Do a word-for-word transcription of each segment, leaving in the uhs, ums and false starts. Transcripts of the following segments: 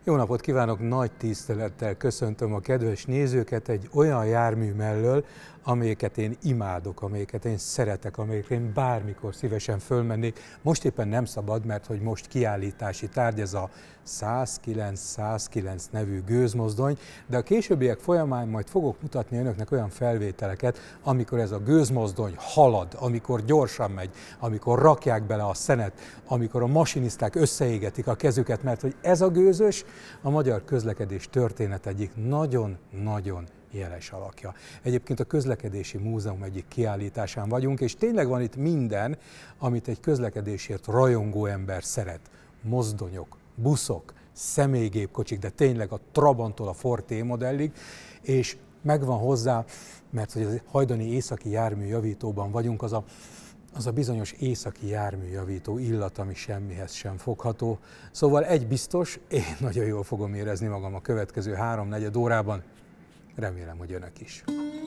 Jó napot kívánok, nagy tisztelettel köszöntöm a kedves nézőket egy olyan jármű mellől, amelyeket én imádok, amelyeket én szeretek, amelyeket én bármikor szívesen fölmennék. Most éppen nem szabad, mert hogy most kiállítási tárgy ez a száz kilenc száz kilenc nevű gőzmozdony, de a későbbiek folyamán majd fogok mutatni önöknek olyan felvételeket, amikor ez a gőzmozdony halad, amikor gyorsan megy, amikor rakják bele a szenet, amikor a masiniszták összeégetik a kezüket, mert hogy ez a gőzös a magyar közlekedés történet egyik nagyon-nagyon jeles alakja. Egyébként a Közlekedési Múzeum egyik kiállításán vagyunk, és tényleg van itt minden, amit egy közlekedésért rajongó ember szeret. Mozdonyok, buszok, személygépkocsik, de tényleg a Trabanttól a Ford T-modellig, és megvan hozzá, mert hogy a hajdani északi járműjavítóban vagyunk, az a az a bizonyos északi járműjavító illat, ami semmihez sem fogható. Szóval egy biztos, én nagyon jól fogom érezni magam a következő háromnegyed órában. Remélem, hogy önök is.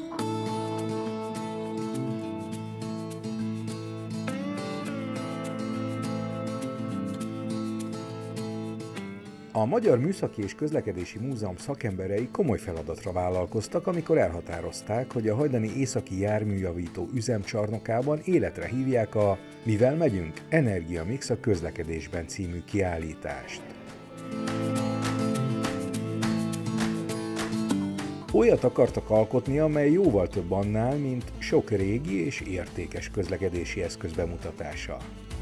A Magyar Műszaki és Közlekedési Múzeum szakemberei komoly feladatra vállalkoztak, amikor elhatározták, hogy a hajdani északi járműjavító üzemcsarnokában életre hívják a Mivel megyünk? Energiamix a közlekedésben című kiállítást. Olyat akartak alkotni, amely jóval több annál, mint sok régi és értékes közlekedési eszköz bemutatása.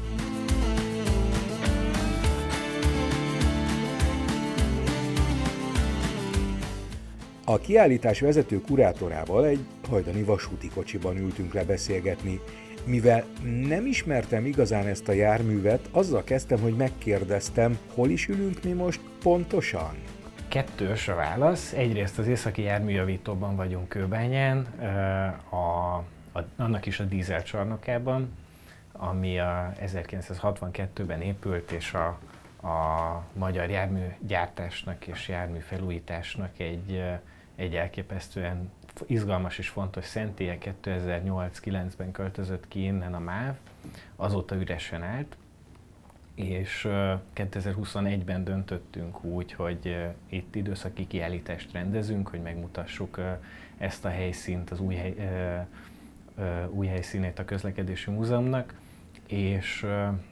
A kiállítás vezető kurátorával egy hajdani vasúti kocsiban ültünk le beszélgetni. Mivel nem ismertem igazán ezt a járművet, azzal kezdtem, hogy megkérdeztem, hol is ülünk mi most pontosan? Kettős a válasz. Egyrészt az északi járműjavítóban vagyunk Kőbányán, a, a, annak is a dízelcsarnokában, ami a ezerkilencszázhatvankettőben épült, és a, a magyar járműgyártásnak és járműfelújításnak egy, egy elképesztően izgalmas és fontos szentélye. kétezer-nyolc-kilencben költözött ki innen a MÁV, azóta üresen állt, és kétezer-huszonegyben döntöttünk úgy, hogy itt időszaki kiállítást rendezünk, hogy megmutassuk ezt a helyszínt, az új, hely, új helyszínét a Közlekedési Múzeumnak, és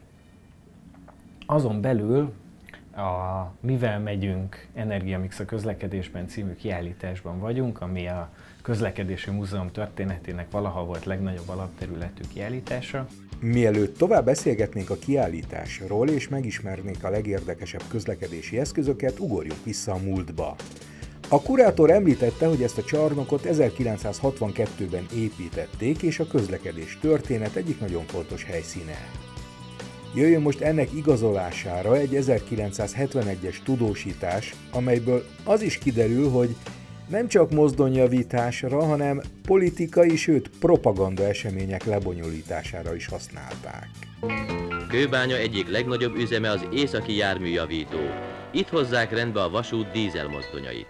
azon belül a Mivel megyünk? Energiamix a közlekedésben című kiállításban vagyunk, ami a Közlekedési Múzeum történetének valaha volt legnagyobb alapterületű kiállítása. Mielőtt tovább beszélgetnénk a kiállításról és megismernénk a legérdekesebb közlekedési eszközöket, ugorjunk vissza a múltba. A kurátor említette, hogy ezt a csarnokot ezerkilencszázhatvankettőben építették, és a közlekedés történet egyik nagyon fontos helyszíne. Jöjjön most ennek igazolására egy ezerkilencszázhetvenegyes tudósítás, amelyből az is kiderül, hogy nem csak mozdonyjavításra, hanem politikai, sőt propaganda események lebonyolítására is használták. Kőbánya egyik legnagyobb üzeme az északi járműjavító. Itt hozzák rendbe a vasút dízelmozdonyait.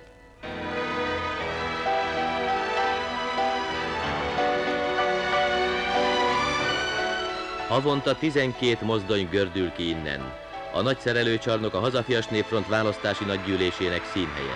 Havonta tizenkét mozdony gördül ki innen. A nagy szerelőcsarnok a Hazafias Népfront választási nagygyűlésének színhelye.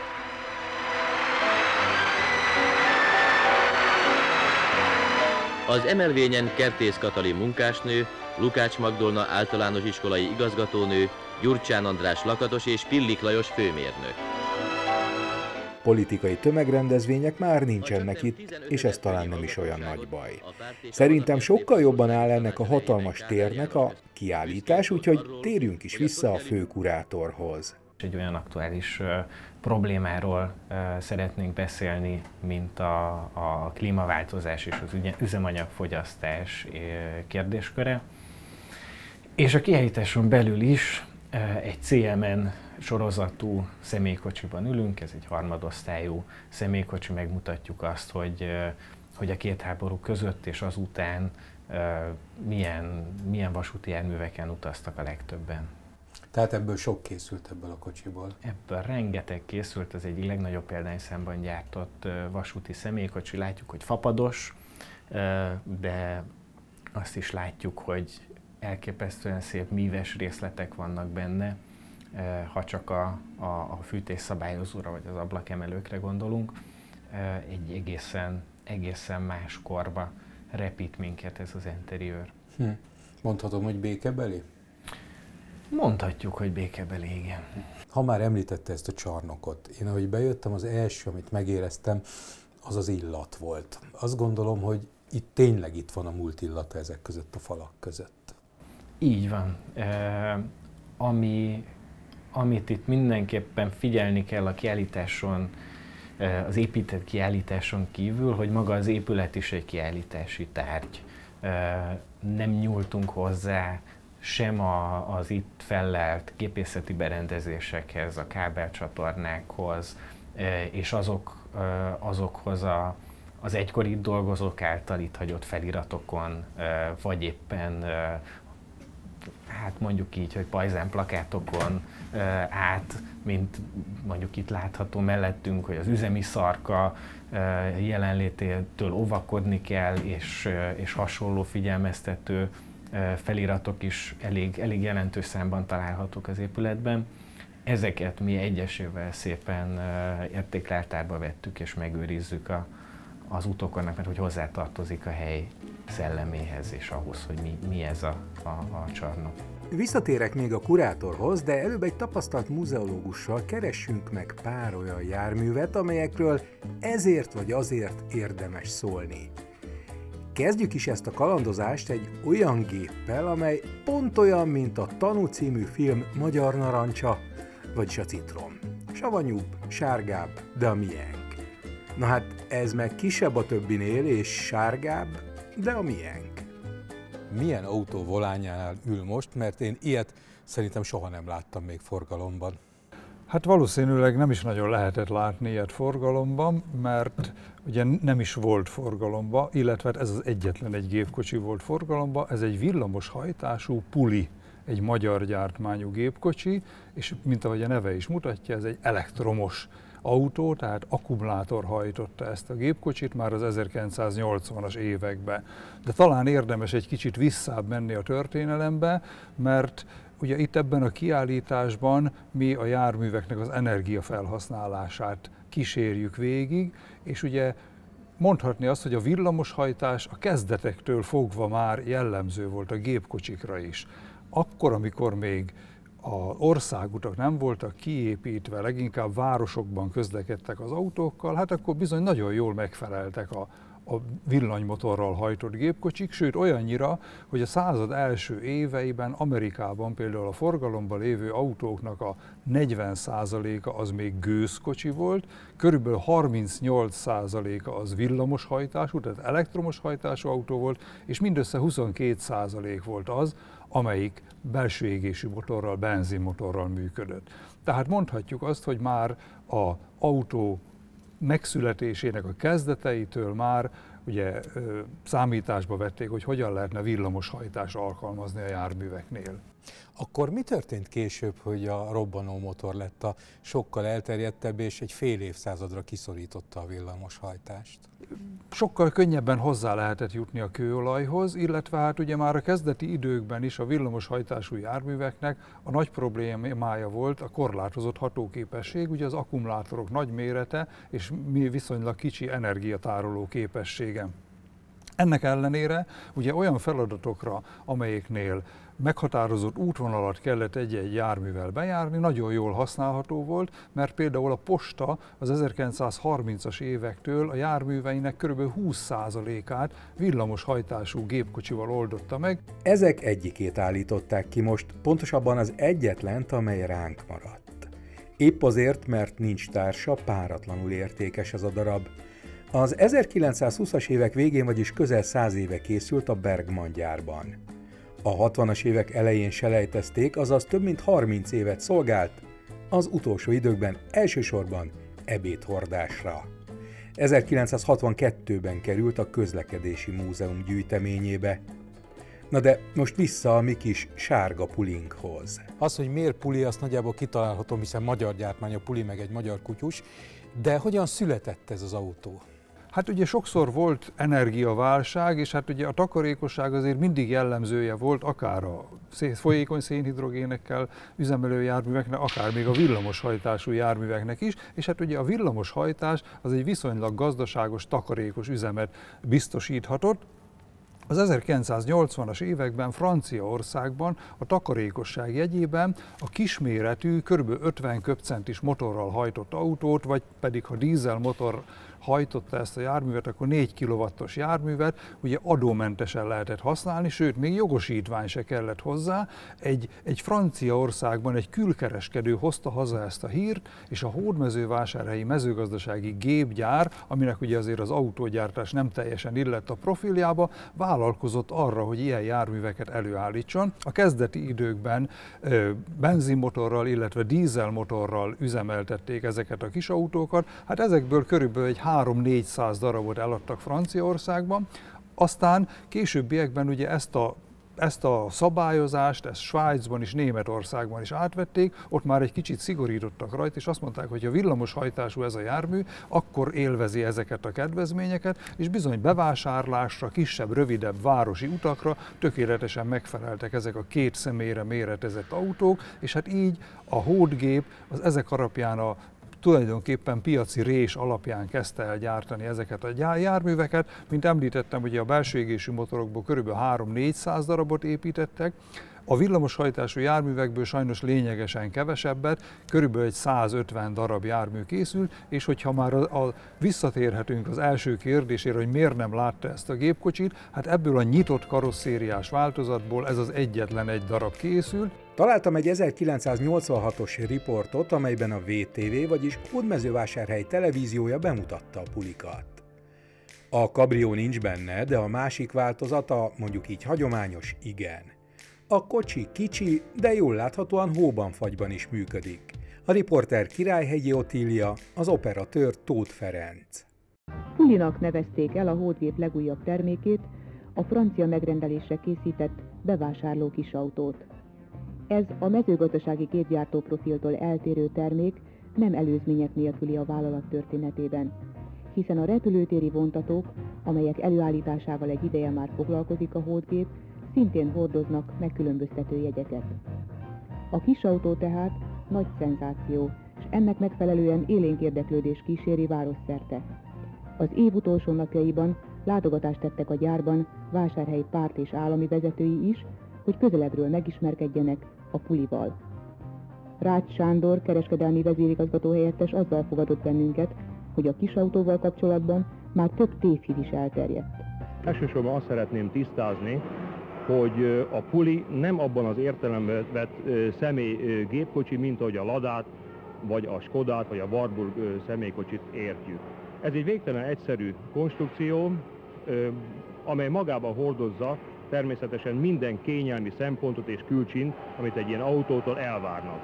Az emelvényen Kertész Katalin munkásnő, Lukács Magdolna általános iskolai igazgatónő, Gyurcsán András lakatos és Pillik Lajos főmérnök. Politikai tömegrendezvények már nincsenek itt, és ez talán nem is olyan nagy baj. Szerintem sokkal jobban áll ennek a hatalmas térnek a kiállítás, úgyhogy térjünk is vissza a főkurátorhoz. Egy olyan aktuális uh, problémáról uh, szeretnénk beszélni, mint a, a klímaváltozás és az üzemanyagfogyasztás uh, kérdésköre. És a kiállításon belül is uh, egy cé em en sorozatú személykocsiban ülünk, ez egy harmadosztályú személykocsi, megmutatjuk azt, hogy, uh, hogy a két háború között és azután uh, milyen, milyen vasúti járműveken utaztak a legtöbben. Tehát ebből sok készült ebből a kocsiból? Ebből rengeteg készült, ez egyik legnagyobb példányszámban gyártott vasúti személykocsi. Látjuk, hogy fapados, de azt is látjuk, hogy elképesztően szép míves részletek vannak benne. ha csak a, a, a fűtésszabályozóra vagy az ablakemelőkre gondolunk, egy egészen, egészen más korba repít minket ez az interiőr. Hm. Mondhatom, hogy békebeli? Mondhatjuk, hogy békebeli, igen. Ha már említette ezt a csarnokot, én ahogy bejöttem, az első, amit megéreztem, az az illat volt. Azt gondolom, hogy itt tényleg itt van a múlt illata ezek között a falak között. Így van. E, ami, amit itt mindenképpen figyelni kell a kiállításon, az épített kiállításon kívül, hogy maga az épület is egy kiállítási tárgy. Nem nyúltunk hozzá sem a, az itt fellelt gépészeti berendezésekhez, a kábelcsatornákhoz, és azok, azokhoz a, az egykor itt dolgozók által itt hagyott feliratokon, vagy éppen hát mondjuk így, hogy pajzánplakátokon át, mint mondjuk itt látható mellettünk, hogy az üzemi szarka jelenlététől óvakodni kell, és, és hasonló figyelmeztető feliratok is elég, elég jelentős számban találhatók az épületben. Ezeket mi egyesével szépen értékleltárba vettük és megőrizzük a, az utókornak, mert hogy hozzátartozik a hely szelleméhez és ahhoz, hogy mi, mi ez a, a, a csarnok. Visszatérek még a kurátorhoz, de előbb egy tapasztalt muzeológussal keressünk meg pár olyan járművet, amelyekről ezért vagy azért érdemes szólni. Kezdjük is ezt a kalandozást egy olyan géppel, amely pont olyan, mint a Tanú című film magyar narancsa, vagyis a citrom. Savanyúbb, sárgább, de a miénk. Na hát ez meg kisebb a többinél és sárgább, de a miénk. Milyen autó volánjánál ül most, mert én ilyet szerintem soha nem láttam még forgalomban. Hát valószínűleg nem is nagyon lehetett látni ilyet forgalomban, mert ugye nem is volt forgalomban, illetve ez az egyetlen egy gépkocsi volt forgalomban, ez egy villamos hajtású Puli, egy magyar gyártmányú gépkocsi, és mint ahogy a neve is mutatja, ez egy elektromos autó, tehát akkumulátor hajtotta ezt a gépkocsit már az ezerkilencszáznyolcvanas években. De talán érdemes egy kicsit visszább menni a történelembe, mert ugye itt ebben a kiállításban mi a járműveknek az energiafelhasználását kísérjük végig, és ugye mondhatni azt, hogy a villamoshajtás a kezdetektől fogva már jellemző volt a gépkocsikra is. Akkor, amikor még az országutak nem voltak kiépítve, leginkább városokban közlekedtek az autókkal, hát akkor bizony nagyon jól megfeleltek a, a villanymotorral hajtott gépkocsik, sőt olyannyira, hogy a század első éveiben Amerikában például a forgalomban lévő autóknak a negyven százaléka az még gőzkocsi volt, körülbelül harmincnyolc százaléka az villamos hajtású, tehát elektromos hajtású autó volt, és mindössze huszonkét százalék volt az, amelyik belső égésű motorral, benzinmotorral működött. Tehát mondhatjuk azt, hogy már az autó megszületésének a kezdeteitől már ugye számításba vették, hogy hogyan lehetne villamoshajtást alkalmazni a járműveknél. Akkor mi történt később, hogy a robbanómotor lett a sokkal elterjedtebb és egy fél évszázadra kiszorította a villamoshajtást? Sokkal könnyebben hozzá lehetett jutni a kőolajhoz, illetve hát ugye már a kezdeti időkben is a villamoshajtású járműveknek a nagy problémája volt a korlátozott hatóképesség, ugye az akkumulátorok nagy mérete és viszonylag kicsi energiatároló képessége. Ennek ellenére ugye olyan feladatokra, amelyeknél meghatározott útvonalat kellett egy-egy járművel bejárni, nagyon jól használható volt, mert például a posta az ezerkilencszázharmincas évektől a járműveinek kb. húsz százalékát villamoshajtású gépkocsival oldotta meg. Ezek egyikét állították ki most, pontosabban az egyetlent, amely ránk maradt. Épp azért, mert nincs társa, páratlanul értékes ez a darab. Az ezerkilencszázhúszas évek végén, vagyis közel száz éve készült a Bergmann gyárban. A hatvanas évek elején selejtezték, azaz több mint harminc évet szolgált, az utolsó időkben elsősorban ebédhordásra. ezerkilencszázhatvankettőben került a Közlekedési Múzeum gyűjteményébe. Na de most vissza a mi kis sárga pulinkhoz. Az, hogy miért Puli, azt nagyjából kitalálhatom, hiszen magyar gyártmány a Puli, meg egy magyar kutyus, de hogyan született ez az autó? Hát ugye sokszor volt energiaválság, és hát ugye a takarékosság azért mindig jellemzője volt, akár a folyékony szénhidrogénekkel üzemelő járműveknek, akár még a villamoshajtású járműveknek is, és hát ugye a villamoshajtás az egy viszonylag gazdaságos, takarékos üzemet biztosíthatott. Az ezerkilencszáznyolcvanas években Franciaországban a takarékosság jegyében a kisméretű, kb. ötven köbcentis motorral hajtott autót, vagy pedig ha dízelmotor hajtotta ezt a járművet, akkor négy kilowattos járművet ugye adómentesen lehetett használni, sőt, még jogosítvány se kellett hozzá. Egy, egy Franciaországban egy külkereskedő hozta haza ezt a hírt, és a hódmezővásárhelyi mezőgazdasági gépgyár, aminek ugye azért az autógyártás nem teljesen illett a profiljába, vállalkozott arra, hogy ilyen járműveket előállítson. A kezdeti időkben ö, benzinmotorral, illetve dízelmotorral üzemeltették ezeket a kis autókat. Hát ezekből körülbelül egy három-négyszáz darabot eladtak Franciaországban, aztán későbbiekben ugye ezt a, ezt a szabályozást, ezt Svájcban és Németországban is átvették, ott már egy kicsit szigorítottak rajta, és azt mondták, hogy ha villamoshajtású ez a jármű, akkor élvezi ezeket a kedvezményeket, és bizony bevásárlásra, kisebb, rövidebb városi utakra tökéletesen megfeleltek ezek a két személyre méretezett autók, és hát így a hódgép az ezek alapján a tulajdonképpen piaci rés alapján kezdte el gyártani ezeket a járműveket. Mint említettem, ugye a belső égésű motorokból kb. három-négyszáz darabot építettek, a villamoshajtású járművekből sajnos lényegesen kevesebbet, körülbelül egy százötven darab jármű készült, és hogyha már a, a, visszatérhetünk az első kérdésére, hogy miért nem látta ezt a gépkocsit, hát ebből a nyitott karosszériás változatból ez az egyetlen egy darab készült. Találtam egy ezerkilencszáznyolcvanhatos riportot, amelyben a vé té vé, vagyis Hódmezővásárhely televíziója bemutatta a pulikat. A kabrió nincs benne, de a másik változata, mondjuk így hagyományos, igen. A kocsi kicsi, de jól láthatóan hóban-fagyban is működik. A riporter Királyhegyi Otília, az operatőr Tóth Ferenc. Pulinak nevezték el a hódgép legújabb termékét, a francia megrendelésre készített bevásárló kisautót. Ez a mezőgazdasági gépgyártó profiltól eltérő termék nem előzmények nélküli a vállalat történetében, hiszen a repülőtéri vontatók, amelyek előállításával egy ideje már foglalkozik a hódgép, szintén hordoznak megkülönböztető jegyeket. A kisautó tehát nagy szenzáció, és ennek megfelelően élénk érdeklődés kíséri városszerte. Az év utolsó napjaiban látogatást tettek a gyárban vásárhelyi párt és állami vezetői is, hogy közelebbről megismerkedjenek a pulival. Rácz Sándor, kereskedelmi vezérigazgató helyettes azzal fogadott bennünket, hogy a kisautóval kapcsolatban már több tévhír is elterjedt. Elsősorban azt szeretném tisztázni, hogy a puli nem abban az értelemben vett személy gépkocsi, mint ahogy a Ladát, vagy a Skodát, vagy a Warburg személykocsit értjük. Ez egy végtelen egyszerű konstrukció, amely magában hordozza természetesen minden kényelmi szempontot és külcsint, amit egy ilyen autótól elvárnak.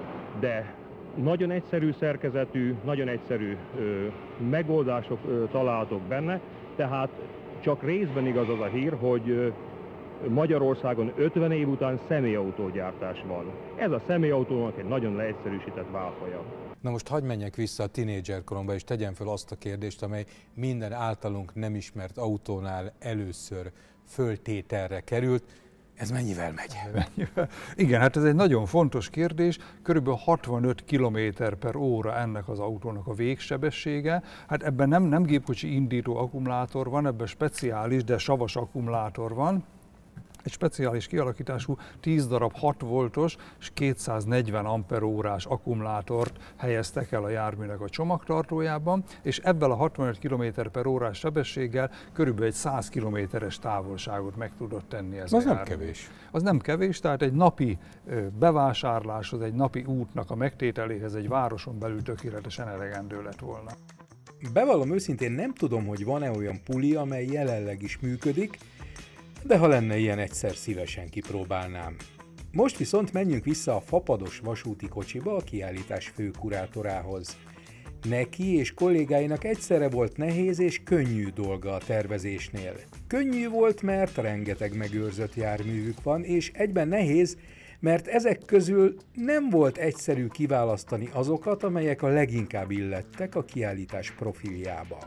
De nagyon egyszerű szerkezetű, nagyon egyszerű ö, megoldások ö, találhatók benne, tehát csak részben igaz az a hír, hogy ö, Magyarországon ötven év után személyautógyártás van. Ez a személyautónak egy nagyon leegyszerűsített válfaja. Na most hadd menjek vissza a tinédzserkoromba, és tegyem fel azt a kérdést, amely minden általunk nem ismert autónál először föltételre került. Ez mennyivel megy? Igen, hát ez egy nagyon fontos kérdés. Körülbelül hatvanöt kilométer per óra ennek az autónak a végsebessége. Hát ebben nem, nem gépkocsi indító akkumulátor van, ebben speciális, de savas akkumulátor van. Egy speciális kialakítású tíz darab hat voltos és kétszáznegyven amperórás akkumulátort helyeztek el a járműnek a csomagtartójában, és ebben a hatvanöt kilométer per órás sebességgel körülbelül egy száz kilométeres távolságot meg tudott tenni ez az a nem jármű. kevés. Az nem kevés, tehát egy napi bevásárláshoz, egy napi útnak a megtételéhez egy városon belül tökéletesen elegendő lett volna. Bevallom őszintén, nem tudom, hogy van-e olyan puli, amely jelenleg is működik, de ha lenne ilyen, egyszer szívesen kipróbálnám. Most viszont menjünk vissza a fapados vasúti kocsiba, a kiállítás főkurátorához. Neki és kollégáinak egyszerre volt nehéz és könnyű dolga a tervezésnél. Könnyű volt, mert rengeteg megőrzött járművük van, és egyben nehéz, mert ezek közül nem volt egyszerű kiválasztani azokat, amelyek a leginkább illettek a kiállítás profiljába.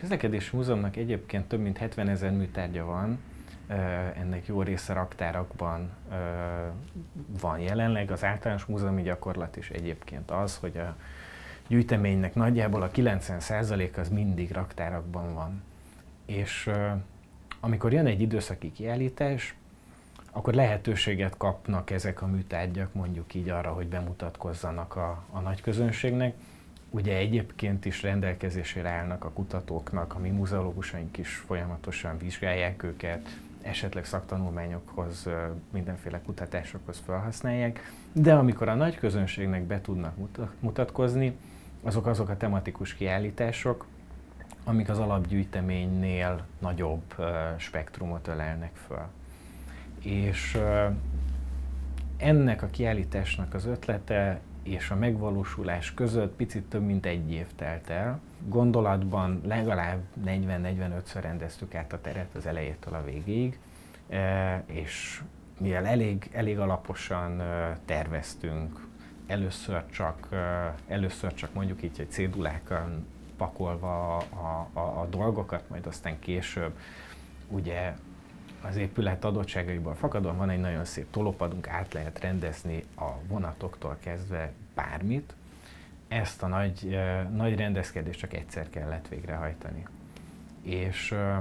Közlekedési Múzeumnak egyébként több mint hetvenezer műtárgya van, ennek jó része raktárakban van jelenleg. Az általános múzeumi gyakorlat is egyébként az, hogy a gyűjteménynek nagyjából a kilencven százaléka az mindig raktárakban van. És amikor jön egy időszaki kiállítás, akkor lehetőséget kapnak ezek a műtárgyak mondjuk így arra, hogy bemutatkozzanak a, a nagy közönségnek. Ugye egyébként is rendelkezésére állnak a kutatóknak, a mi muzeológusaink is folyamatosan vizsgálják őket, esetleg szaktanulmányokhoz, mindenféle kutatásokhoz felhasználják, de amikor a nagy közönségnek be tudnak mutatkozni, azok azok a tematikus kiállítások, amik az alapgyűjteménynél nagyobb spektrumot ölelnek föl. És ennek a kiállításnak az ötlete és a megvalósulás között picit több mint egy év telt el. Gondolatban legalább negyven-negyvenötször rendeztük át a teret az elejétől a végéig, és mivel elég, elég alaposan terveztünk, először csak, először csak mondjuk így, hogy cédulákon pakolva a, a, a dolgokat, majd aztán később ugye az épület adottságaiból fakadóan van egy nagyon szép tolópadunk, át lehet rendezni a vonatoktól kezdve bármit. Ezt a nagy, nagy rendezkedést csak egyszer kellett végrehajtani. És uh,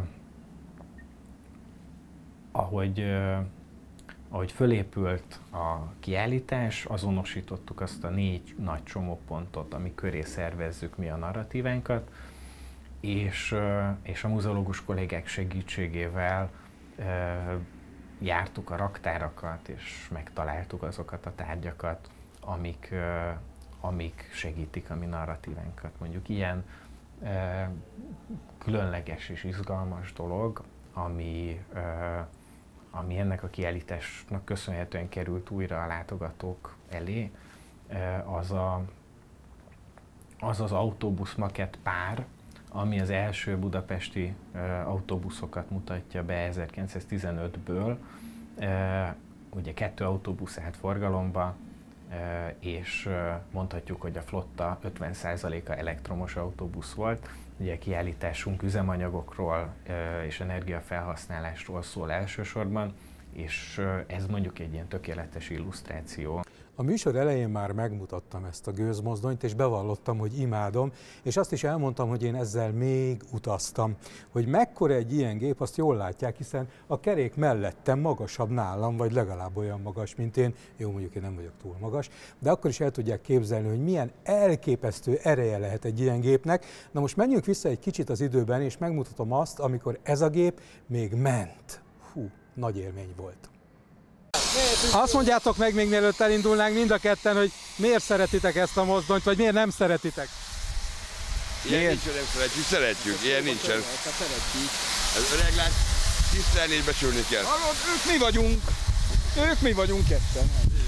ahogy, uh, ahogy fölépült a kiállítás, azonosítottuk azt a négy nagy csomópontot, ami köré szervezzük mi a narratívánkat, és, uh, és a muzeológus kollégák segítségével jártuk a raktárakat, és megtaláltuk azokat a tárgyakat, amik, amik segítik a mi narratívánkat. Mondjuk ilyen különleges és izgalmas dolog, ami, ami ennek a kiállításnak köszönhetően került újra a látogatók elé, az a, az, az autóbusz makett pár, ami az első budapesti uh, autóbuszokat mutatja be ezerkilencszáztizenötből. Uh, ugye kettő autóbusz állt forgalomba, uh, és uh, mondhatjuk, hogy a flotta ötven százaléka elektromos autóbusz volt. Ugye a kiállításunk üzemanyagokról uh, és energiafelhasználásról szól elsősorban, és uh, ez mondjuk egy ilyen tökéletes illusztráció. A műsor elején már megmutattam ezt a gőzmozdonyt, és bevallottam, hogy imádom, és azt is elmondtam, hogy én ezzel még utaztam. Hogy mekkora egy ilyen gép, azt jól látják, hiszen a kerék mellettem magasabb nálam, vagy legalább olyan magas, mint én. Jó, mondjuk én nem vagyok túl magas, de akkor is el tudják képzelni, hogy milyen elképesztő ereje lehet egy ilyen gépnek. Na most menjünk vissza egy kicsit az időben, és megmutatom azt, amikor ez a gép még ment. Hú, nagy élmény volt. Azt mondjátok meg, még mielőtt elindulnánk mind a ketten, hogy miért szeretitek ezt a mozdonyt, vagy miért nem szeretitek? Ilyen nincsen, nem szeretjük, szeretjük, ilyen nincsen. Ez reglát tisztelni és becsülni kell. Hallod, ők mi vagyunk, ők mi vagyunk ketten.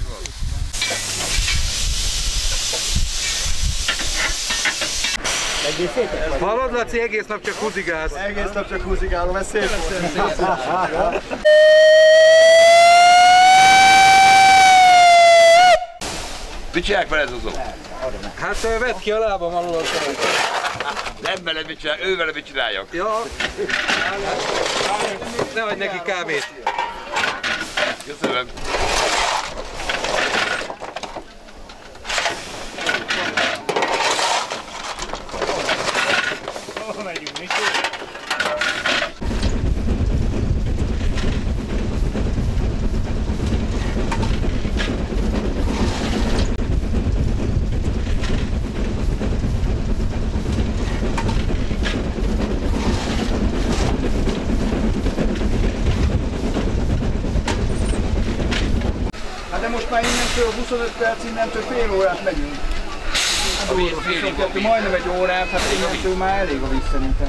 Hallod, Laci, egész nap csak húzigálsz. Egész nap csak húzigálom, ez szép volt. Mit csinálják vele, Zuzó? Hát vedd ki a lábam alól. Nem veled mit csinálják, ő veled mit csináljak. Ja, ne adj neki kávét. Köszönöm. Hol megyünk, mit? De most már innentől huszonöt perc, innentől fél órát megyünk. huszonkettő, majdnem egy órát, hát innentől már elég a víz szerintem.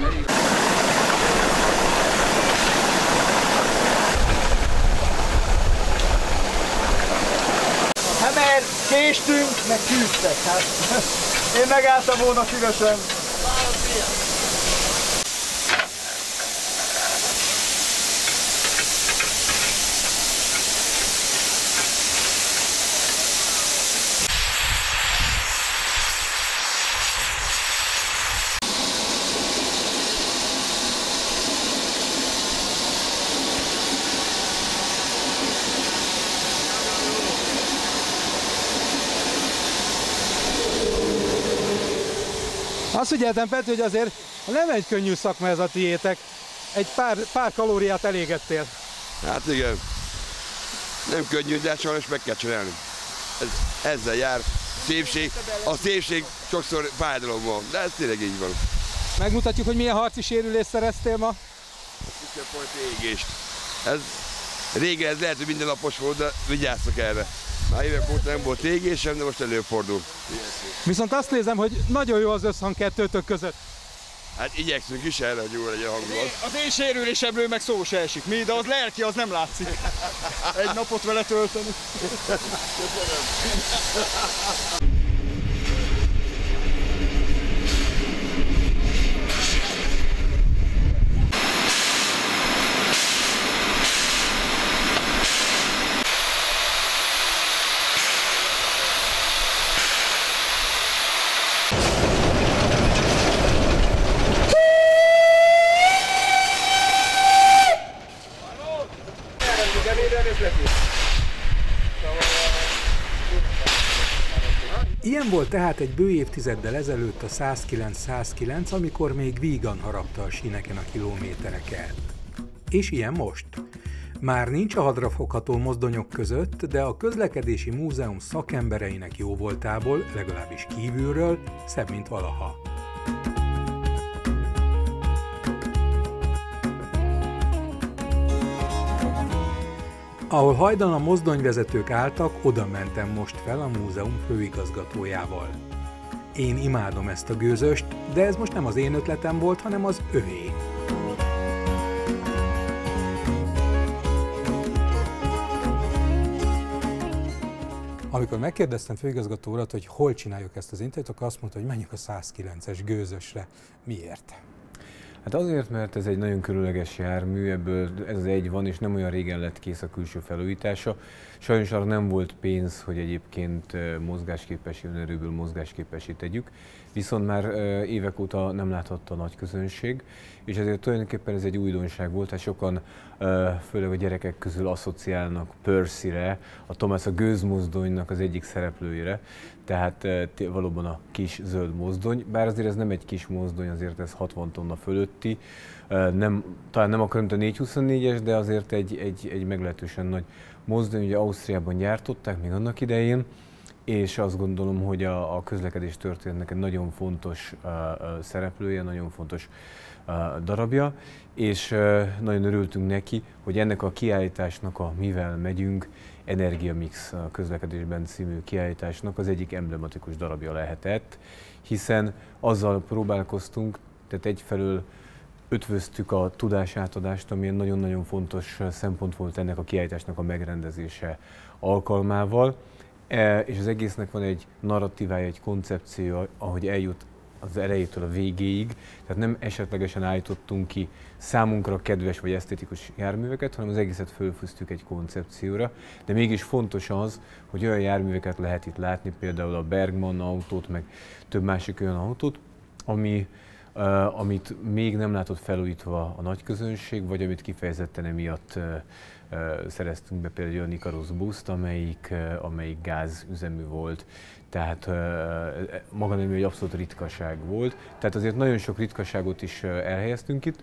Hát mert késtünk, meg küzdtek, hát én megálltam volna szívesen. Azt figyeltem, Peti, hogy azért nem egy könnyű szakma ez a tiétek. Egy pár, pár kalóriát elégettél. Hát igen. Nem könnyű, de sajnos meg kell csinálni. Ez, ezzel jár. Szépség. A szépség sokszor fájdalom van, de ez tényleg így van. Megmutatjuk, hogy milyen harci sérülést szereztél ma. Volt égést. Ez régen ez lehet, hogy mindennapos volt, de vigyázzak erre. Már évek óta nem volt égésem, de most előfordul. Viszont azt nézem, hogy nagyon jó az összhang kettőtök között. Hát igyekszünk is erre, hogy jó legyen a hangulat. Az én sérülésemről meg szó se esik. Mi, de az lelki, az nem látszik. Egy napot vele tölteni. Ilyen volt tehát egy bő évtizeddel ezelőtt a száz kilenc száz kilenc, amikor még vígan harapta a síneken a kilométereket. És ilyen most. Már nincs a hadrafogható mozdonyok között, de a Közlekedési Múzeum szakembereinek jóvoltából, legalábbis kívülről, szebb, mint valaha. Ahol hajdan a mozdonyvezetők álltak, oda mentem most fel a múzeum főigazgatójával. Én imádom ezt a gőzöst, de ez most nem az én ötletem volt, hanem az övé. Amikor megkérdeztem főigazgató urat, hogy hol csináljuk ezt az interjút, akkor azt mondta, hogy menjünk a száz kilences gőzösre. Miért? Hát azért, mert ez egy nagyon különleges jármű, ebből ez az egy van, és nem olyan régen lett kész a külső felújítása. Sajnos arra nem volt pénz, hogy egyébként mozgásképes önerőből mozgásképessé tegyük, viszont már évek óta nem láthatta a nagy közönség, és ezért tulajdonképpen ez egy újdonság volt, hát sokan, főleg a gyerekek közül asszociálnak Percyre, a Thomas a gőzmozdonynak az egyik szereplőjére, tehát valóban a kis zöld mozdony, bár azért ez nem egy kis mozdony, azért ez hatvan tonna fölötti, nem, talán nem akarom a négyszázhuszonnégyes, de azért egy, egy, egy meglehetősen nagy mozdony, ugye Ausztriában gyártották még annak idején, és azt gondolom, hogy a, a közlekedés történetnek egy nagyon fontos uh, uh, szereplője, nagyon fontos uh, darabja, és uh, nagyon örültünk neki, hogy ennek a kiállításnak a Mivel megyünk, Energiamix a közlekedésben című kiállításnak az egyik emblematikus darabja lehetett, hiszen azzal próbálkoztunk, tehát egyfelől ötvöztük a tudásátadást, ami nagyon-nagyon fontos szempont volt ennek a kiállításnak a megrendezése alkalmával, e, és az egésznek van egy narratívája, egy koncepciója, ahogy eljut az elejétől a végéig, tehát nem esetlegesen állítottunk ki számunkra kedves vagy esztétikus járműveket, hanem az egészet fölfűztük egy koncepcióra, de mégis fontos az, hogy olyan járműveket lehet itt látni, például a Bergman autót, meg több másik olyan autót, ami Uh, amit még nem látott felújítva a nagyközönség, vagy amit kifejezetten emiatt uh, uh, szereztünk be, például a Nikarus Buszt, amelyik, uh, amelyik gázüzemű volt. Tehát uh, maga nem egy abszolút ritkaság volt. Tehát azért nagyon sok ritkaságot is uh, elhelyeztünk itt,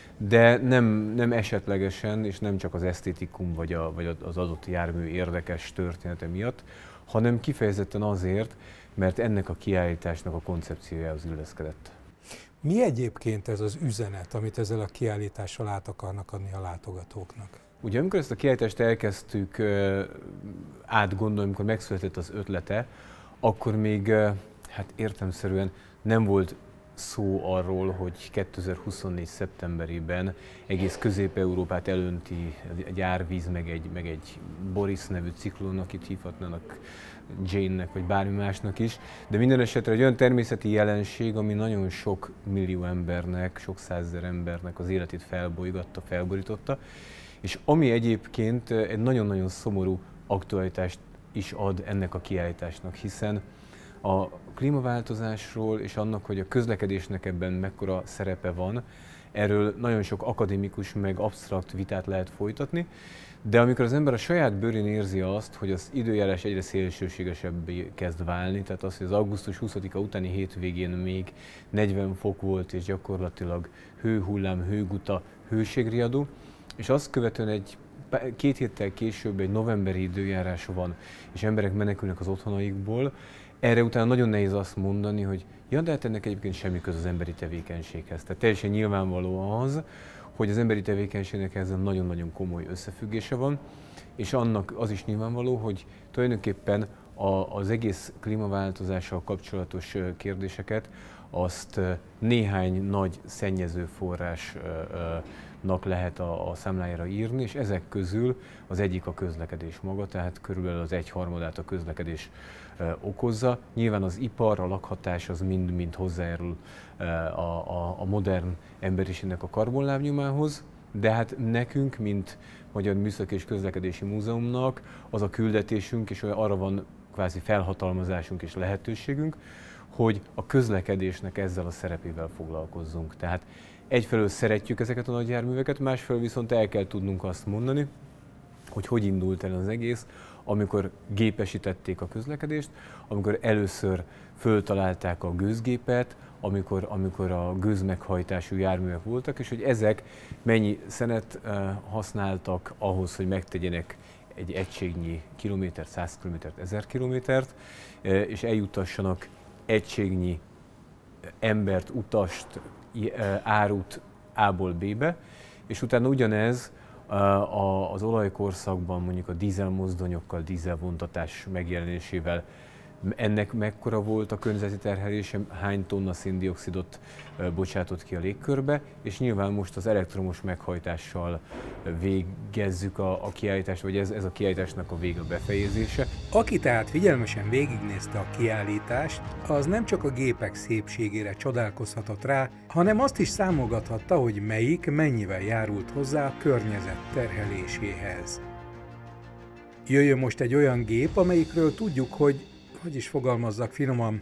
de nem, nem esetlegesen, és nem csak az esztétikum vagy, a, vagy az adott jármű érdekes története miatt, hanem kifejezetten azért, mert ennek a kiállításnak a koncepciójához illeszkedett. Mi egyébként ez az üzenet, amit ezzel a kiállítással át akarnak adni a látogatóknak? Ugye amikor ezt a kiállítást elkezdtük uh, átgondolni, amikor megszületett az ötlete, akkor még uh, hát értelemszerűen nem volt szó arról, hogy kétezer-huszonnégy. szeptemberében egész Közép-Európát elönti egy árvíz, meg egy, meg egy Boris nevű ciklon, akit hívhatnának Jane-nek, vagy bármi másnak is, de minden esetre egy olyan természeti jelenség, ami nagyon sok millió embernek, sok százezer embernek az életét felbolygatta, felborította, és ami egyébként egy nagyon-nagyon szomorú aktualitást is ad ennek a kiállításnak, hiszen a klímaváltozásról és annak, hogy a közlekedésnek ebben mekkora szerepe van, erről nagyon sok akadémikus meg absztrakt vitát lehet folytatni, de amikor az ember a saját bőrén érzi azt, hogy az időjárás egyre szélsőségesebbé kezd válni, tehát az, hogy az augusztus huszadika utáni hétvégén még negyven fok volt, és gyakorlatilag hőhullám, hőguta, hőségriadó, és azt követően egy két héttel később egy novemberi időjárás van, és emberek menekülnek az otthonaikból, erre utána nagyon nehéz azt mondani, hogy ja, de hát ennek egyébként semmi köz az emberi tevékenységhez. Tehát teljesen nyilvánvaló az, hogy az emberi tevékenységnek ezzel nagyon-nagyon komoly összefüggése van, és annak az is nyilvánvaló, hogy tulajdonképpen a, az egész klímaváltozással kapcsolatos kérdéseket azt néhány nagy szennyező forrásnak lehet a, a számlájára írni, és ezek közül az egyik a közlekedés maga, tehát körülbelül az egyharmadát a közlekedés okozza. Nyilván az ipar, a lakhatás az mind-mind hozzájárul a, a, a modern emberiségnek a karbonlábnyomához, de hát nekünk, mint Magyar Műszaki és Közlekedési Múzeumnak az a küldetésünk, és arra van kvázi felhatalmazásunk és lehetőségünk, hogy a közlekedésnek ezzel a szerepével foglalkozzunk. Tehát egyfelől szeretjük ezeket a nagy járműveket, másfelől viszont el kell tudnunk azt mondani, hogy hogy indult el az egész, amikor gépesítették a közlekedést, amikor először föltalálták a gőzgépet, amikor, amikor a gőzmeghajtású járművek voltak, és hogy ezek mennyi szenet uh, használtak ahhoz, hogy megtegyenek egy egységnyi kilométert, száz kilométert, ezer kilométert, uh, és eljutassanak egységnyi embert, utast, uh, árut A-ból B-be, és utána ugyanez az olajkorszakban mondjuk a dízelmozdonyokkal, dízelvontatás megjelenésével ennek mekkora volt a környezeti terhelése, hány tonna széndioxidot bocsátott ki a légkörbe, és nyilván most az elektromos meghajtással végezzük a, a kiállítást, vagy ez, ez a kiállításnak a vége befejezése. Aki tehát figyelmesen végignézte a kiállítást, az nem csak a gépek szépségére csodálkozhatott rá, hanem azt is számolgathatta, hogy melyik mennyivel járult hozzá a környezet terheléséhez. Jöjjön most egy olyan gép, amelyikről tudjuk, hogy hogy is fogalmazzak finoman,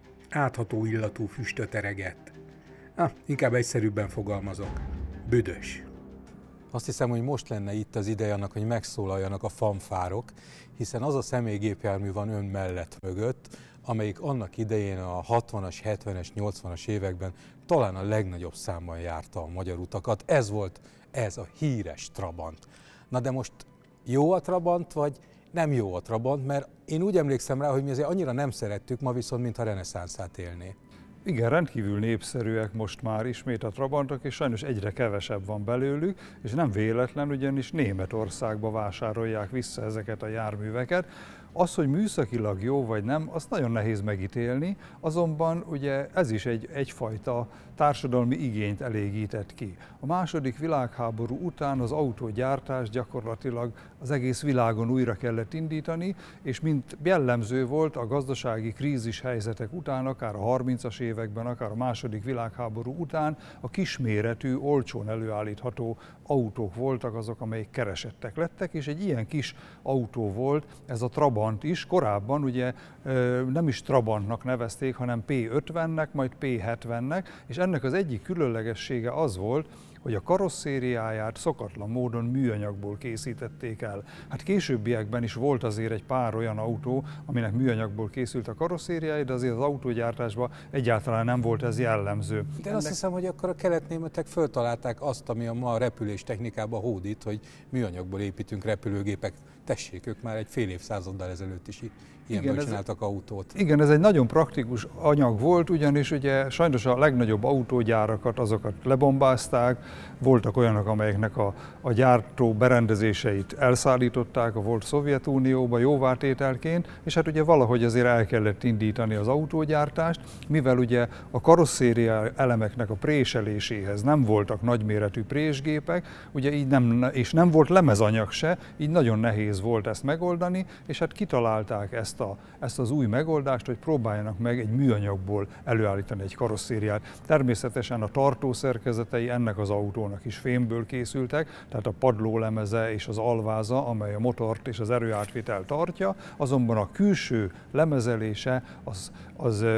átható illatú füstöt eregett. Ah, inkább egyszerűbben fogalmazok. Büdös. Azt hiszem, hogy most lenne itt az ideje annak, hogy megszólaljanak a fanfárok, hiszen az a személygépjármű van ön mellett mögött, amelyik annak idején a hatvanas, hetvenes, nyolcvanas években talán a legnagyobb számban járta a magyar utakat. Ez volt ez a híres Trabant. Na de most jó a Trabant, vagy nem jó a Trabant, mert én úgy emlékszem rá, hogy mi azért annyira nem szerettük, ma viszont mintha reneszánszát élné. Igen, rendkívül népszerűek most már ismét a Trabantok, és sajnos egyre kevesebb van belőlük, és nem véletlen, ugyanis Németországba vásárolják vissza ezeket a járműveket. Az, hogy műszakilag jó vagy nem, azt nagyon nehéz megítélni, azonban ugye ez is egy, egyfajta társadalmi igényt elégített ki. A második világháború után az autógyártás gyakorlatilag az egész világon újra kellett indítani, és mint jellemző volt a gazdasági krízis helyzetek után, akár a harmincas években, akár a második világháború után a kisméretű, olcsón előállítható autók voltak azok, amelyek keresettek lettek, és egy ilyen kis autó volt ez a Trabant is. Korábban ugye nem is Trabantnak nevezték, hanem P ötvennek, majd P hetvennek, és ennek az egyik különlegessége az volt, hogy a karosszériáját szokatlan módon műanyagból készítették el. Hát későbbiekben is volt azért egy pár olyan autó, aminek műanyagból készült a karosszériája, de azért az autógyártásban egyáltalán nem volt ez jellemző. De Ennek... azt hiszem, hogy akkor a keletnémetek föltalálták azt, ami a ma a repülés technikában hódít, hogy műanyagból építünk repülőgépek. Tessék, ők már egy fél évszázaddal ezelőtt is ilyenből csináltak autót. Igen, ez egy nagyon praktikus anyag volt, ugyanis ugye sajnos a legnagyobb autógyárakat, azokat lebombázták, voltak olyanok, amelyeknek a, a gyártó berendezéseit elszállították a volt Szovjetunióba jóvátételként, és hát ugye valahogy azért el kellett indítani az autógyártást, mivel ugye a karosszéria elemeknek a préseléséhez nem voltak nagyméretű présgépek, ugye így nem, és nem volt lemezanyag se, így nagyon nehéz volt ezt megoldani, és hát kitalálták ezt, a, ezt az új megoldást, hogy próbáljanak meg egy műanyagból előállítani egy karosszériát. Természetesen a tartószerkezetei ennek az autónak is fémből készültek, tehát a padlólemeze és az alváza, amely a motort és az erőátvitelt tartja, azonban a külső lemezelése az, az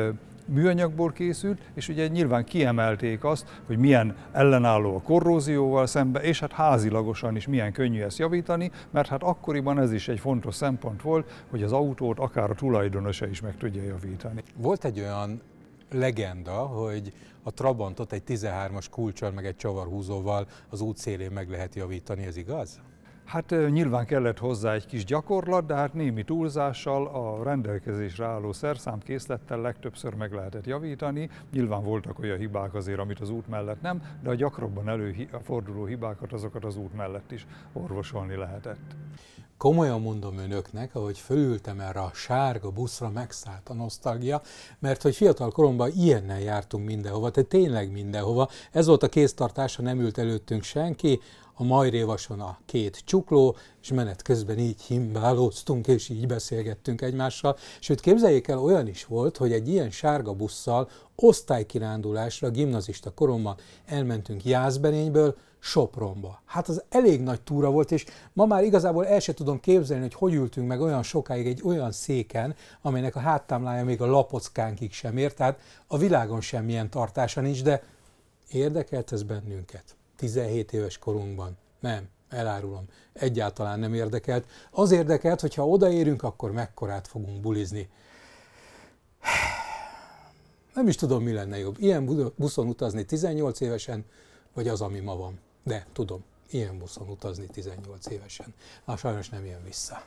műanyagból készült, és ugye nyilván kiemelték azt, hogy milyen ellenálló a korrózióval szembe, és hát házilagosan is milyen könnyű ezt javítani, mert hát akkoriban ez is egy fontos szempont volt, hogy az autót akár a tulajdonosa is meg tudja javítani. Volt egy olyan legenda, hogy a Trabantot egy tizenhármas kulccsal meg egy csavarhúzóval az út szélén meg lehet javítani, ez igaz? Hát nyilván kellett hozzá egy kis gyakorlat, de hát némi túlzással a rendelkezésre álló szerszámkészlettel legtöbbször meg lehetett javítani. Nyilván voltak olyan hibák azért, amit az út mellett nem, de a gyakrabban előforduló hibákat azokat az út mellett is orvosolni lehetett. Komolyan mondom önöknek, ahogy fölültem erre a sárga buszra, megszállt a nosztalgia, mert hogy fiatal koromban ilyennel jártunk mindenhova, tehát tényleg mindenhova. Ez volt a kéztartás, ha nem ült előttünk senki, a majrévason a két csukló, és menet közben így himbálóztunk, és így beszélgettünk egymással. Sőt, képzeljék el, olyan is volt, hogy egy ilyen sárga busszal osztálykirándulásra, gimnazista koromban elmentünk Jászberényből Sopronba. Hát az elég nagy túra volt, és ma már igazából el sem tudom képzelni, hogy hogy ültünk meg olyan sokáig egy olyan széken, amelynek a háttámlája még a lapockánkig sem ér, tehát a világon semmilyen tartása nincs, de érdekelt ez bennünket. tizenhét éves korunkban. Nem, elárulom, egyáltalán nem érdekelt. Az érdekelt, hogy ha odaérünk, akkor mekkorát fogunk bulizni. Nem is tudom, mi lenne jobb. Ilyen buszon utazni tizennyolc évesen, vagy az, ami ma van. De tudom, ilyen buszon utazni tizennyolc évesen. Na, sajnos nem jön vissza.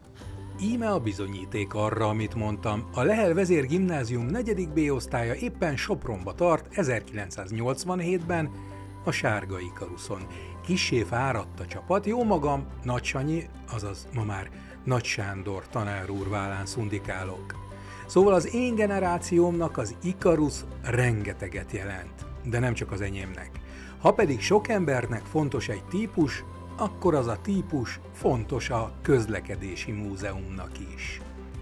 Íme a bizonyíték arra, amit mondtam. A Lehel Vezérgimnázium negyedik B osztálya éppen Sopronba tart ezerkilencszáznyolcvanhétben, a Sárga Ikaruszon. Kissé fáradt a csapat, jó magam, Nagy Sanyi, azaz ma már Nagy Sándor tanár úr vállán szundikálok. Szóval az én generációmnak az Ikarusz rengeteget jelent, de nem csak az enyémnek. Ha pedig sok embernek fontos egy típus, akkor az a típus fontos a közlekedési múzeumnak is.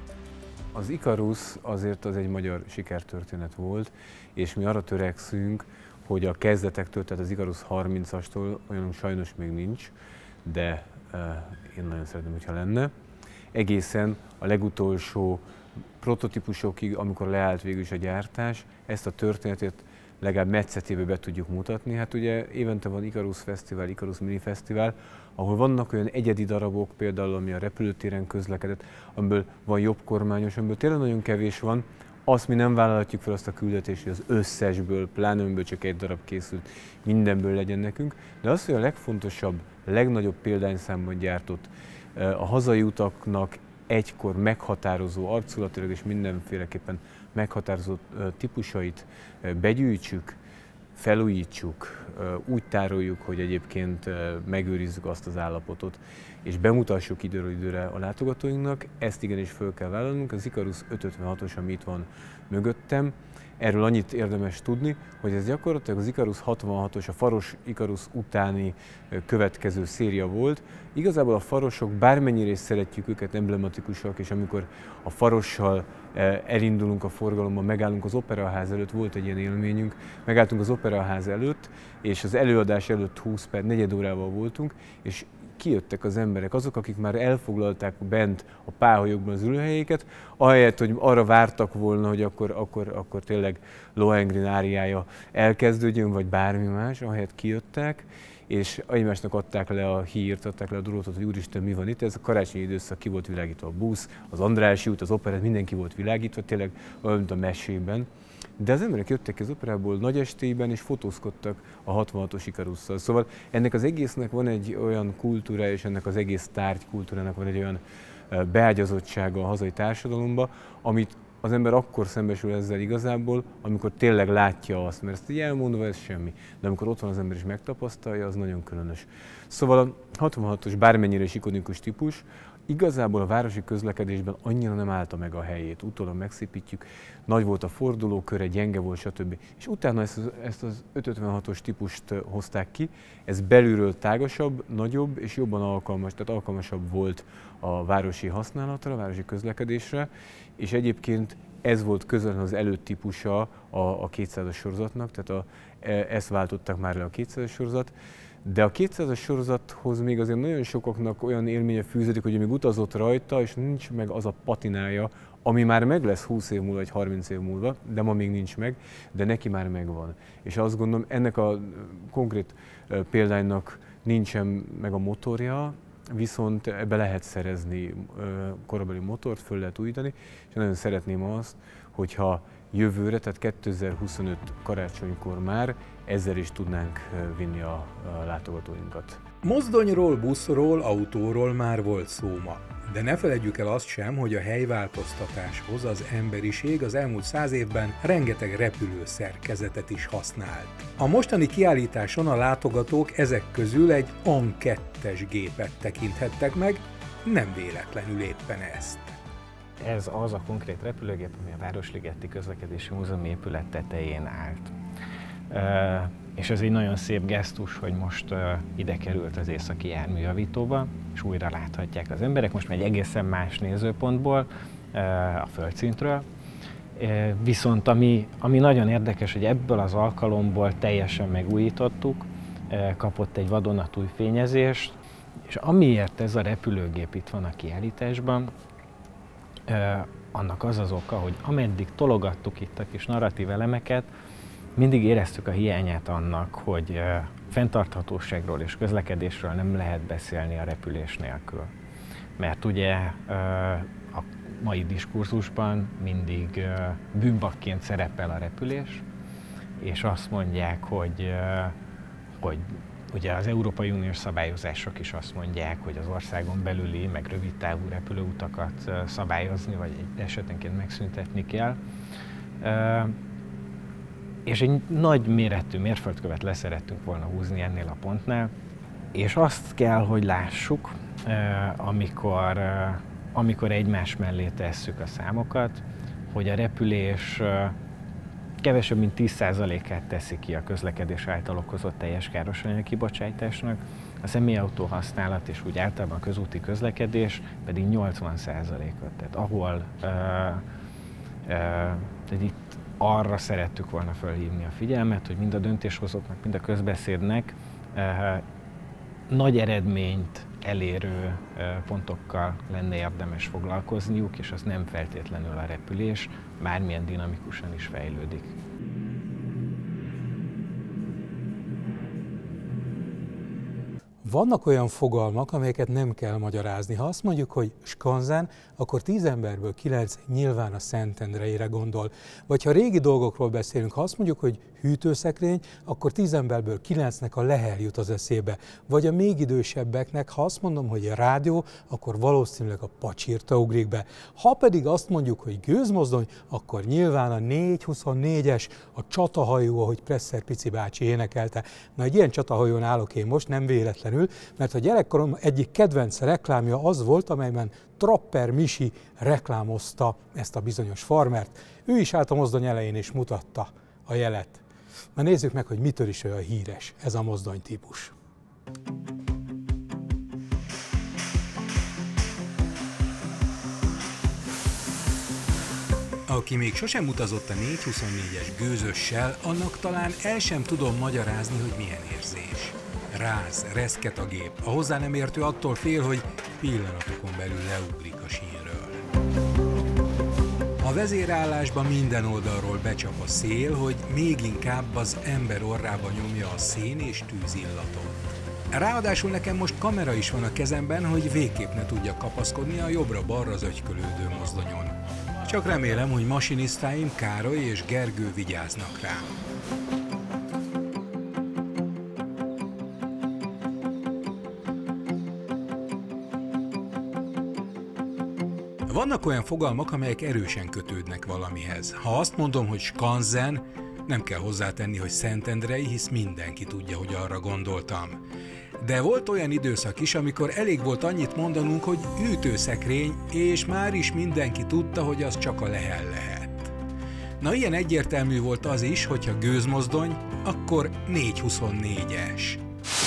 Az Ikarusz azért az egy magyar sikertörténet volt, és mi arra törekszünk, hogy a kezdetektől, tehát az Ikarusz harmincastól olyan sajnos még nincs, de uh, én nagyon szeretném, hogyha lenne. Egészen a legutolsó prototípusokig, amikor leállt végül is a gyártás, ezt a történetet legalább metszetébe be tudjuk mutatni. Hát ugye évente van Ikarusz Fesztivál, Ikarusz Mini Fesztivál, ahol vannak olyan egyedi darabok, például ami a repülőtéren közlekedett, amiből van jobb kormányos, amiből tényleg nagyon kevés van. Azt mi nem vállalhatjuk fel azt a küldetést, hogy az összesből, pláne amiből csak egy darab készült, mindenből legyen nekünk. De az, hogy a legfontosabb, legnagyobb példányszámban gyártott, a hazai utaknak egykor meghatározó, arculatilag és mindenféleképpen meghatározó típusait begyűjtsük, felújítsuk, úgy tároljuk, hogy egyébként megőrizzük azt az állapotot, és bemutassuk időről időre a látogatóinknak, ezt igenis föl kell vállalnunk. Az Ikarusz ötszázötvenhatos, ami itt van mögöttem, erről annyit érdemes tudni, hogy ez gyakorlatilag az Ikarusz hatvanhatos, a Faros Ikarusz utáni következő széria volt. Igazából a Farosok, bármennyire is szeretjük őket, emblematikusak, és amikor a Farossal elindulunk a forgalomban, megállunk az Operaház előtt, volt egy ilyen élményünk, megálltunk az Operaház előtt, és az előadás előtt húsz perc, negyed órával voltunk, és kijöttek az emberek, azok, akik már elfoglalták bent a páholyokban az ülőhelyéket, ahelyett, hogy arra vártak volna, hogy akkor, akkor, akkor tényleg Lohengrin áriája elkezdődjön, vagy bármi más, ahelyett kijöttek, és egymásnak adták le a hírt, adták le a drótot, hogy úristen, mi van itt. Ez a karácsonyi időszak, ki volt világítva a busz, az Andrássy út, az operett, mindenki volt világítva, tényleg olyan, mint a mesében. De az emberek jöttek az operából nagy estében, és fotózkodtak a hatvanhatos Ikarusszal. Szóval ennek az egésznek van egy olyan kultúra, és ennek az egész tárgy kultúrának van egy olyan beágyazottsága a hazai társadalomba, amit az ember akkor szembesül ezzel igazából, amikor tényleg látja azt, mert ezt így elmondva ez semmi. De amikor ott van az ember és megtapasztalja, az nagyon különös. Szóval a hatvanhatos bármennyire is ikonikus típus, igazából a városi közlekedésben annyira nem állta meg a helyét. Utólag megszépítjük, nagy volt a fordulóköre, gyenge volt, stb. És utána ezt az, ezt az ötszázötvenhatos típust hozták ki, ez belülről tágasabb, nagyobb és jobban alkalmas, tehát alkalmasabb volt a városi használatra, a városi közlekedésre, és egyébként ez volt közvetlenül az előtípusa a, a kétszázas sorozatnak, tehát a, ezt váltották már le a kétszázas sorozat. De a kétszázas sorozathoz még azért nagyon sokaknak olyan élménye fűződik, hogy még utazott rajta, és nincs meg az a patinája, ami már meg lesz húsz év múlva, vagy harminc év múlva, de ma még nincs meg, de neki már megvan. És azt gondolom, ennek a konkrét példánynak nincsen meg a motorja, viszont ebbe lehet szerezni korabeli motort, föl lehet újítani, és nagyon szeretném azt, hogyha jövőre, tehát kétezer-huszonöt karácsonykor már ezzel is tudnánk vinni a, a látogatóinkat. Mozdonyról, buszról, autóról már volt szó ma. De ne feledjük el azt sem, hogy a helyváltoztatáshoz az emberiség az elmúlt száz évben rengeteg repülőszerkezetet is használt. A mostani kiállításon a látogatók ezek közül egy AN kettes gépet tekinthettek meg, nem véletlenül éppen ezt. Ez az a konkrét repülőgép, ami a Városligeti Közlekedési Múzeum épület tetején állt. Uh, és ez egy nagyon szép gesztus, hogy most uh, ide került az északi járműjavítóba, és újra láthatják az emberek, most már egy egészen más nézőpontból, uh, a földszintről. Uh, viszont ami, ami nagyon érdekes, hogy ebből az alkalomból teljesen megújítottuk, uh, kapott egy vadonatúj fényezést, és amiért ez a repülőgép itt van a kiállításban, uh, annak az az oka, hogy ameddig tologattuk itt a kis narratív elemeket, mindig éreztük a hiányát annak, hogy fenntarthatóságról és közlekedésről nem lehet beszélni a repülés nélkül. Mert ugye a mai diskurzusban mindig bűnbakként szerepel a repülés, és azt mondják, hogy, hogy ugye az Európai Uniós szabályozások is azt mondják, hogy az országon belüli, meg rövidtávú repülőutakat szabályozni, vagy egy esetenként megszüntetni kell. És egy nagy méretű mérföldkövet leszerettünk volna húzni ennél a pontnál, és azt kell, hogy lássuk, amikor, amikor egymás mellé tesszük a számokat, hogy a repülés kevesebb, mint tíz százalékát teszi ki a közlekedés által okozott teljes károsanyag kibocsátásnak, a személyautó használat és úgy általában a közúti közlekedés pedig nyolcvan százalékot. Tehát ahol uh, uh, tehát itt arra szerettük volna felhívni a figyelmet, hogy mind a döntéshozóknak, mind a közbeszédnek eh, nagy eredményt elérő eh, pontokkal lenne érdemes foglalkozniuk, és az nem feltétlenül a repülés, bármilyen dinamikusan is fejlődik. Vannak olyan fogalmak, amelyeket nem kell magyarázni. Ha azt mondjuk, hogy skanzen, akkor tíz emberből kilenc nyilván a Szentendreire gondol. Vagy ha régi dolgokról beszélünk, ha azt mondjuk, hogy hűtőszekrény, akkor tíz emberből kilencnek a Lehel jut az eszébe. Vagy a még idősebbeknek, ha azt mondom, hogy a rádió, akkor valószínűleg a Pacsirta ugrik be. Ha pedig azt mondjuk, hogy gőzmozdony, akkor nyilván a négy huszonnégyes, a csatahajó, ahogy Presser Pici bácsi énekelte. Na, egy ilyen csatahajón állok én most, nem véletlenül, mert a gyerekkorom egyik kedvenc reklámja az volt, amelyben Trapper Misi reklámozta ezt a bizonyos farmert. Ő is állt a mozdony elején és mutatta a jelet. Na nézzük meg, hogy mitől is olyan híres ez a mozdonytípus. Aki még sosem utazott a négy huszonnégyes gőzössel, annak talán el sem tudom magyarázni, hogy milyen érzés. Ráz, reszket a gép. A hozzá nem értő attól fél, hogy pillanatokon belül leugrik a sínről. A vezérállásban minden oldalról becsap a szél, hogy még inkább az ember orrába nyomja a szén és tűzillatot. Ráadásul nekem most kamera is van a kezemben, hogy végképp ne tudjak kapaszkodni a jobbra-balra zögykölődő mozdonyon. Csak remélem, hogy masinisztáim Károly és Gergő vigyáznak rám. Vannak olyan fogalmak, amelyek erősen kötődnek valamihez. Ha azt mondom, hogy skanzen, nem kell hozzátenni, hogy szentendrei, hisz mindenki tudja, hogy arra gondoltam. De volt olyan időszak is, amikor elég volt annyit mondanunk, hogy hűtőszekrény, és már is mindenki tudta, hogy az csak a Lehel lehet. Na, ilyen egyértelmű volt az is, hogyha gőzmozdony, akkor négy huszonnégyes.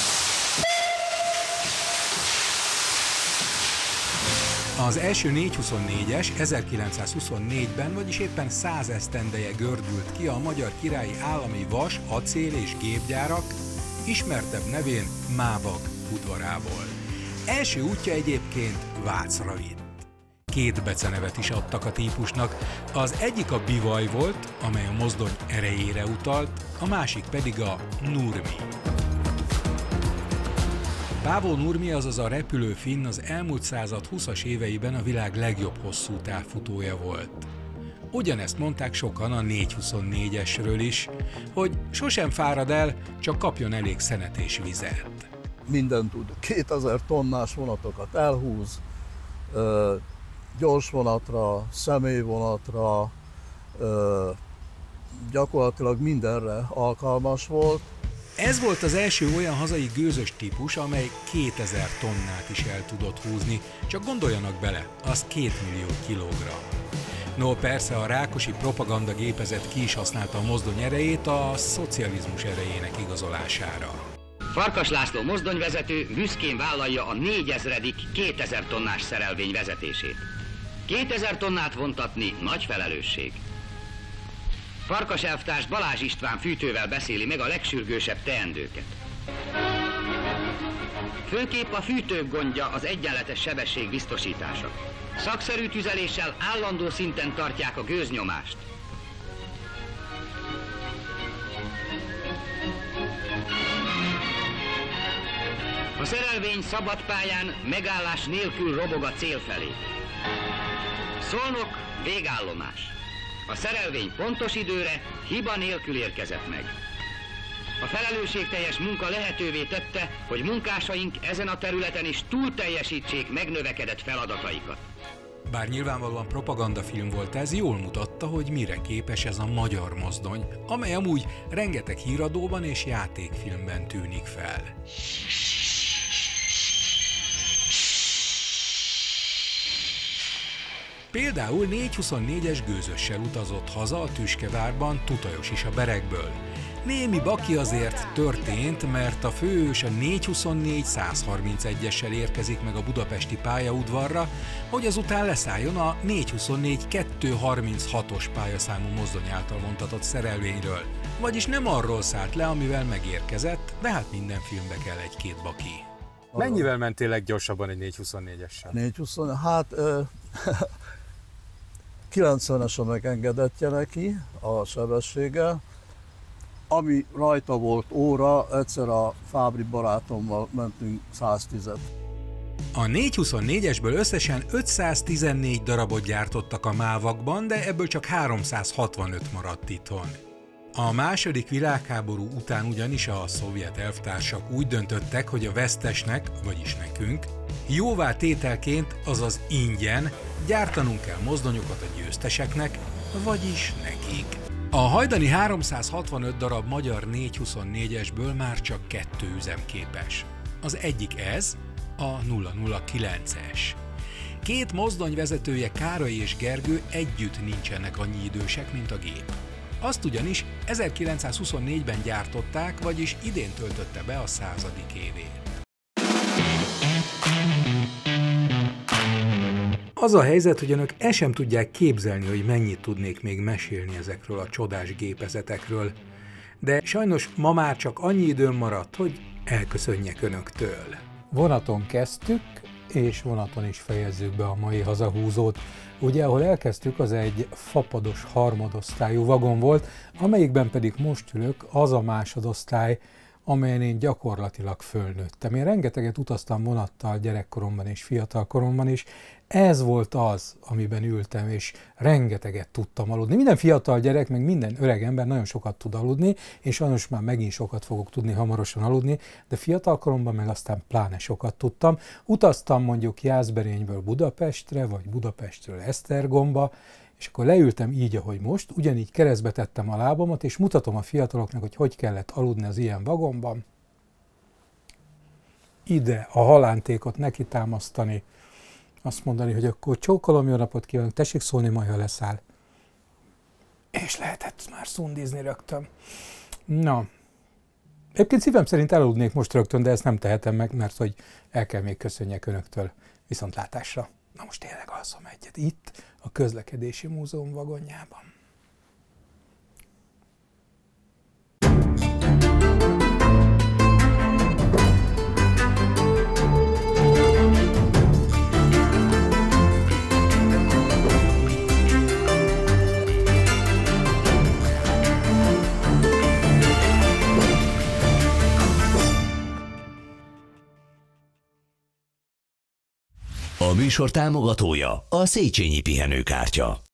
Az első négy huszonnégyes ezerkilencszázhuszonnégyben, vagyis éppen száz esztendeje gördült ki a Magyar Királyi Állami Vas, Acél és Gépgyárak ismertebb nevén Mávag udvarából. Első útja egyébként Vácra vitt. Két becenevet is adtak a típusnak, az egyik a bivaj volt, amely a mozdony erejére utalt, a másik pedig a Nurmi. Pávó Nurmi, azaz a repülő finn az elmúlt század huszas éveiben a világ legjobb hosszú távfutója volt. Ugyanezt mondták sokan a négyszázhuszonnégyesről is, hogy sosem fárad el, csak kapjon elég szenet és vizet. Minden tud. kétezer tonnás vonatokat elhúz, gyors vonatra, személyvonatra, gyakorlatilag mindenre alkalmas volt. Ez volt az első olyan hazai gőzös típus, amely kétezer tonnát is el tudott húzni, csak gondoljanak bele, az két millió kilogramm. No, persze a rákosi propagandagépezet ki is használta a mozdony erejét a szocializmus erejének igazolására. Farkas László mozdonyvezető büszkén vállalja a négyezredik kétezer tonnás szerelvény vezetését. kétezer tonnát vontatni nagy felelősség. Farkas elvtárs Balázs István fűtővel beszéli meg a legsürgősebb teendőket. Főképp a fűtők gondja az egyenletes sebesség biztosítása. Szakszerű tüzeléssel állandó szinten tartják a gőznyomást. A szerelvény szabad pályán megállás nélkül robog a cél felé. Szolnok, végállomás. A szerelvény pontos időre, hiba nélkül érkezett meg. A felelősségteljes munka lehetővé tette, hogy munkásaink ezen a területen is túl teljesítsék megnövekedett feladataikat. Bár nyilvánvalóan propagandafilm volt ez, jól mutatta, hogy mire képes ez a magyar mozdony, amely amúgy rengeteg híradóban és játékfilmben tűnik fel. Például négyszázhuszonnégyes gőzössel utazott haza a Tüskevárban Tutajos is a Berekből. Némi baki azért történt, mert a főhős a négyszázhuszonnégy száz harmincegyessel érkezik meg a budapesti pályaudvarra, hogy azután leszálljon a négyszázhuszonnégy kétszázharminchatos pályaszámú mozdony által vontatott szerelvényről. Vagyis nem arról szállt le, amivel megérkezett, de hát minden filmbe kell egy-két baki. Mennyivel mentél leggyorsabban egy négyszázhuszonnégyessel? négyszázhúsz, hát ö, kilencvenes a megengedettje neki a sebessége. Ami rajta volt óra, egyszer a Fábri barátommal mentünk száztízet. A négyszázhuszonnégyesből összesen ötszáztizennégy darabot gyártottak a Mávagban, de ebből csak háromszázhatvanöt maradt itthon. A második világháború után ugyanis a szovjet elvtársak úgy döntöttek, hogy a vesztesnek, vagyis nekünk, jóvá tételként, azaz ingyen gyártanunk kell mozdonyokat a győzteseknek, vagyis nekik. A hajdani háromszázhatvanöt darab magyar négyszázhuszonnégyesből már csak kettő üzemképes. Az egyik ez, a nulla nulla kilences. Két mozdony vezetője, Károly és Gergő együtt nincsenek annyi idősek, mint a gép. Azt ugyanis ezerkilencszázhuszonnégyben gyártották, vagyis idén töltötte be a századik évét. Az a helyzet, hogy önök el sem tudják képzelni, hogy mennyit tudnék még mesélni ezekről a csodás gépezetekről, de sajnos ma már csak annyi időm maradt, hogy elköszönjek önöktől. Vonaton kezdtük, és vonaton is fejezzük be a mai hazahúzót. Ugye, ahol elkezdtük, az egy fapados harmadosztályú vagon volt, amelyikben pedig most ülök, az a másodosztály, amelyen én gyakorlatilag fölnőttem. Én rengeteget utaztam vonattal gyerekkoromban és fiatalkoromban is. Ez volt az, amiben ültem, és rengeteget tudtam aludni. Minden fiatal gyerek, meg minden öreg ember nagyon sokat tud aludni, és sajnos már megint sokat fogok tudni hamarosan aludni, de fiatalkoromban meg aztán pláne sokat tudtam. Utaztam mondjuk Jászberényből Budapestre, vagy Budapestről Esztergomba, és akkor leültem így, ahogy most, ugyanígy keresztbe tettem a lábamat, és mutatom a fiataloknak, hogy hogy kellett aludni az ilyen vagonban. Ide a halántékot neki támasztani, azt mondani, hogy akkor csókolom, jó napot kívánok, tessék szólni, majd ha leszáll. És lehetett már szundizni rögtön. Na, egyébként szívem szerint elaludnék most rögtön, de ezt nem tehetem meg, mert hogy el kell még köszönjek önöktől viszontlátásra. Na most tényleg alszom egyet itt, a Közlekedési Múzeum vagonjában. A műsor támogatója a Széchenyi Pihenőkártya.